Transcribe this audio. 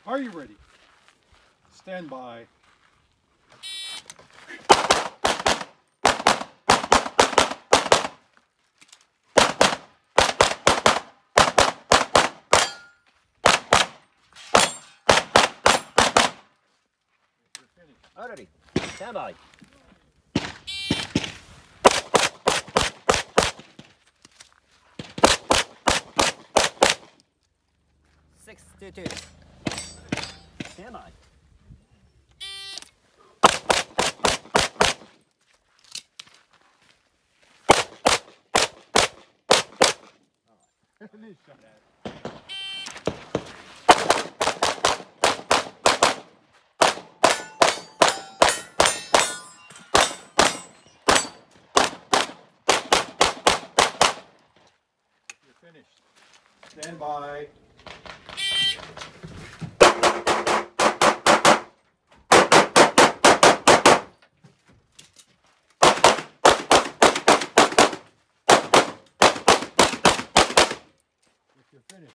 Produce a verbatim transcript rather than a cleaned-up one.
Are you ready? Stand by. All ready. Stand by. Six two two. Stand by. Finish shot at it. You're finished. Stand by. You're finished.